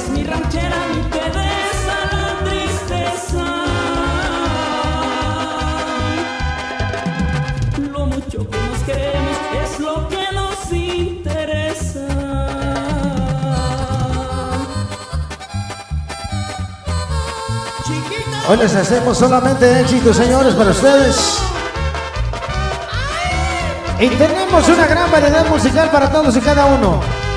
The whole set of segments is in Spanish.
es mi ranchera, mi Teresa, la tristeza. Lo mucho que nos queremos es lo que nos interesa. Hoy les hacemos solamente éxitos, señores, para ustedes. Y tenemos una gran variedad musical para todos y cada uno.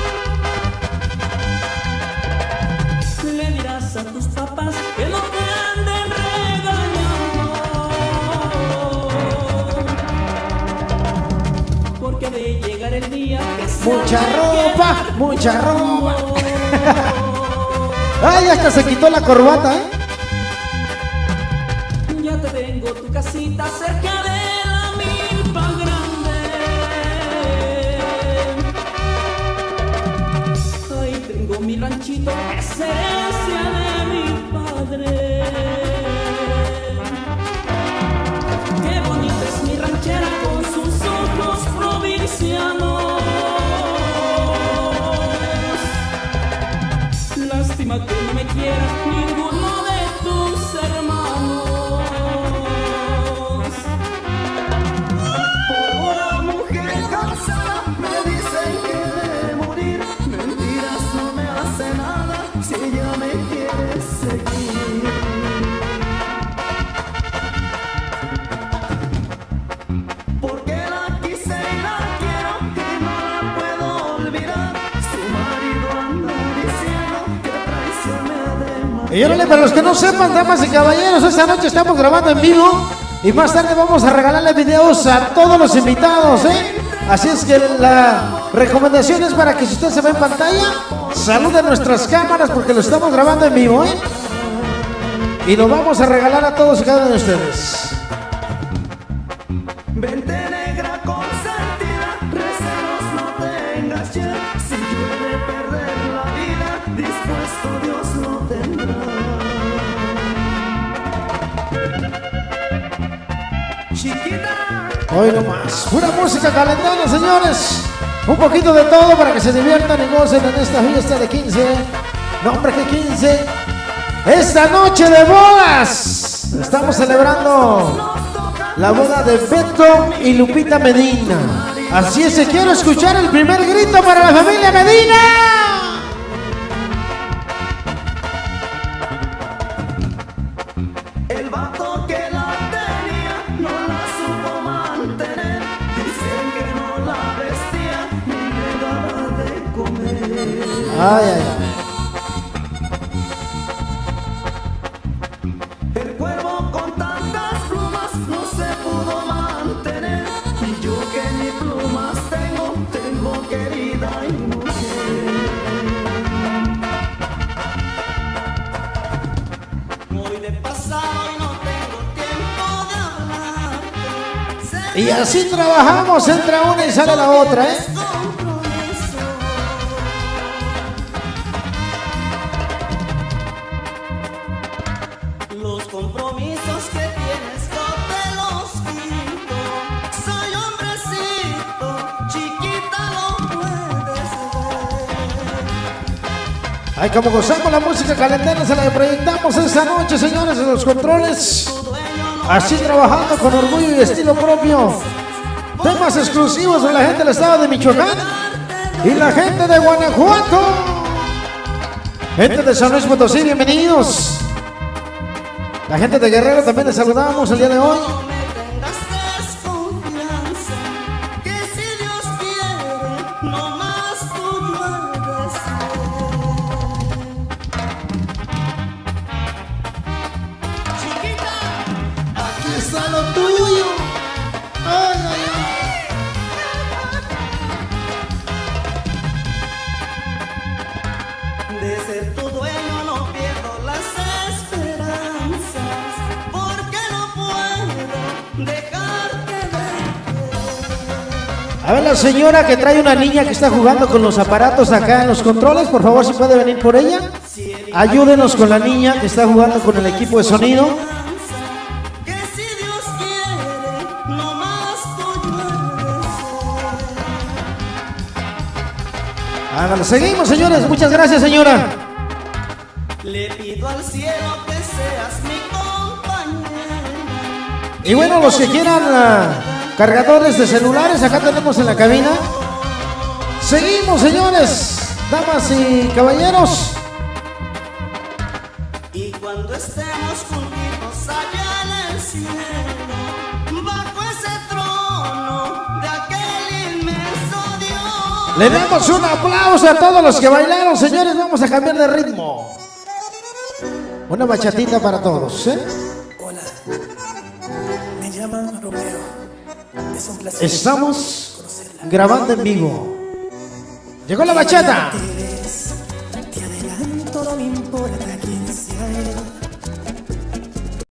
Le dirás a tus papás que no te anden regañando, porque de llegar el día que se Mucha ropa, mucha ropa. Ay, hasta se quitó la corbata, ¿eh? Ya te tengo tu casita cerca de la milpa grande. Ahí tengo mi ranchito, es herencia de mi padre. Qué bonita es mi ranchera con sus ojos provincianos. Lástima que no me quiera ninguno de tus hermanos. Por una mujer cansada me dicen que de morir. Mentiras no me hace nada si ella me quiere seguir. Porque la quise y la quiero y no la puedo olvidar. Su marido anda diciendo que traicioné de más. Y órale, para los que no sepan, damas y caballeros, esta noche estamos grabando en vivo y más tarde vamos a regalarle videos a todos los invitados, ¿eh? Así es que la recomendación es para que si usted se ve en pantalla, salude a nuestras cámaras porque lo estamos grabando en vivo, ¿eh? Y lo vamos a regalar a todos y cada uno de ustedes. Vente negra consentida, recelos no tengas ya. Si yo he de perder la vida, dispuesto Dios lo tendrá. Chiquita. Hoy nomás, pura música calentona, señores. Un poquito de todo para que se diviertan y gocen en esta fiesta de 15. No, hombre, que 15. Esta noche de bodas. Estamos celebrando la boda de Beto y Lupita Medina. Así es, que quiero escuchar el primer grito para la familia Medina. El vato que la tenía no la supo mantener. Dicen que no la vestía ni le daba de comer. Ay, ay, ay. El cuervo con tantas plumas no se pudo mantener. Y yo que ni plumas tengo querida y mujer. Voy de pasado y no tengo tiempo de hablar. Y así trabajamos, entra una y sale la otra, ¿eh? Los compromisos que tienes yo te los quito. Soy hombrecito, chiquita lo puedes ver. Ay, como gozamos la música calentera, se la proyectamos esta noche, señores, en los controles. Así trabajando con orgullo y estilo propio. Temas exclusivos de la gente del estado de Michoacán y la gente de Guanajuato. Gente de San Luis Potosí, bienvenidos. La gente de Guerrero también les saludamos el día de hoy. No me tengas desconfianza, que si Dios quiere, no más tú puedes ser. Chiquita, Aquí está lo tuyo. Ay, ay, de ser tu dueño no pierdo las esperanzas, porque no puedo dejarte de A ver, la señora que trae una niña que está jugando con los aparatos acá en los controles, por favor, si puede venir por ella. Ayúdenos con la niña que está jugando con el equipo de sonido. que si Dios quiere, no más tú puedes ser. Hágalo. Seguimos, señores. Muchas gracias, señora. Le pido al cielo que seas mi compañera. Y bueno, los que quieran cargadores de celulares, acá tenemos en la cabina. Seguimos, señores, damas y caballeros. Y cuando estemos juntitos allá en el cielo, bajo ese trono de aquel inmenso Dios. Le damos un aplauso a todos los que bailaron, señores. Vamos a cambiar de ritmo. Una bachatita para todos, ¿eh? Hola, me llaman Romeo. Es un placer. Estamos grabando en vivo. Llegó la bachata. Te adelanto, no me importa.